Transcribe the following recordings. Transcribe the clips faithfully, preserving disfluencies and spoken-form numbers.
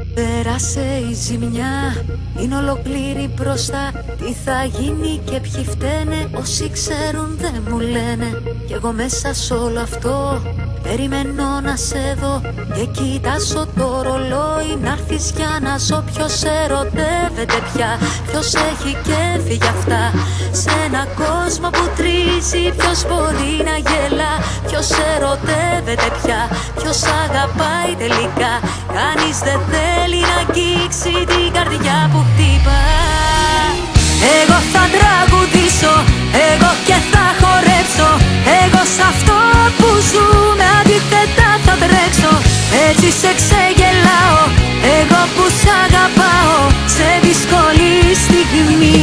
Πέρασε η ζημιά, είναι ολοκλήρη μπροστά. Τι θα γίνει και ποιοι φταίνε, όσοι ξέρουν δεν μου λένε. Κι εγώ μέσα σ' όλο αυτό περιμένω να σε δω και κοιτάζω το ρολόι να'ρθεις για να ζω. Ποιος ερωτεύεται πια, ποιος έχει κέφι γι' αυτά. Σε ένα κόσμο που τρίζει, ποιος μπορεί να γελά. Ποιος ερωτεύεται πια, ποιος αγαπάει τελικά. Κανείς δεν θέλει να αγγίξει την καρδιά που χτυπά. Εγώ θα τραγουδήσω, εγώ και θα χορέψω. Εγώ σ' αυτό που ζούμε αντίθετα θα τρέξω. Έτσι σε ξεγελάω, εγώ που σ' αγαπάω σε δύσκολη στιγμή.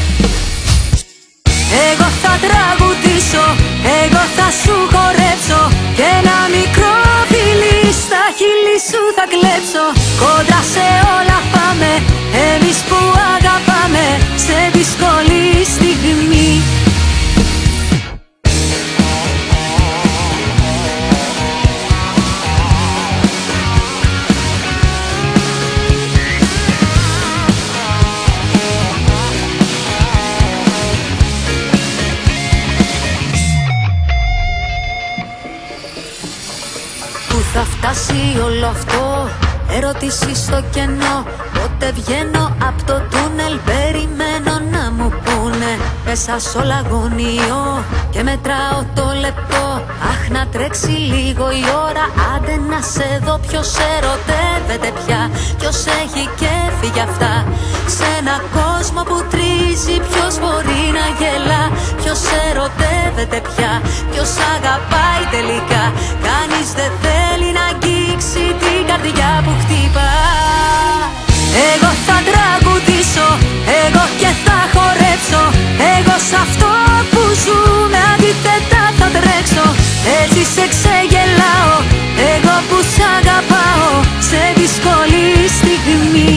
Εγώ θα τραγουδήσω, εγώ θα σου χορέψω και ένα μικρό φιλί στα χείλη σου θα κλέψω. Κόντρα σε όλα πάμε, εμείς που αγαπάμε σε δύσκολη στιγμή. Πού θα φτάσει όλο αυτό, ερωτήσεις στο κενό. Πότε βγαίνω από το τούνελ, περιμένω να μου πούνε. Μέσα σ' όλα αγωνιώ και μετράω το λεπτό. Αχ, να τρέξει λίγο η ώρα, άντε να σε δω. Ποιος ερωτεύεται πια, ποιος έχει κέφι γι' αυτά. Σε ένα κόσμο που τρίζει, ποιος μπορεί να γελά. Ποιος ερωτεύεται πια, ποιος αγαπάει τελικά. Κανείς δεν θέλει να αγγίξει την καρδιά που χτυπά. Εγώ θα τραγουδήσω, εγώ και θα χορέψω. Εγώ σ' αυτό που ζούμε αντίθετα θα τρέξω. Έτσι σε ξεγελάω, εγώ που σ' αγαπάω σε δύσκολη στιγμή.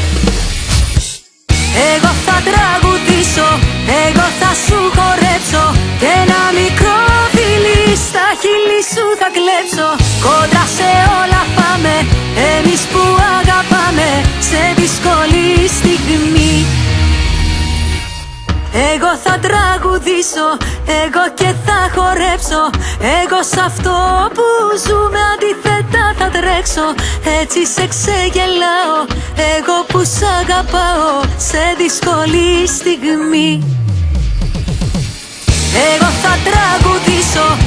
Εγώ θα τραγουδήσω, εγώ θα σου χορέψω και ένα μικρό φιλί στα χείλη σου θα κλέψω. Κόντρα σε όλα πάμε, εμείς που αγαπάμε σε δύσκολη στιγμή. Εγώ θα τραγουδήσω, εγώ και θα χορέψω. Εγώ σ' αυτό που ζούμε αντίθετα θα τρέξω. Έτσι σε ξεγελάω, εγώ που σ' αγαπάω σε δύσκολη στιγμή. Εγώ θα τραγουδήσω,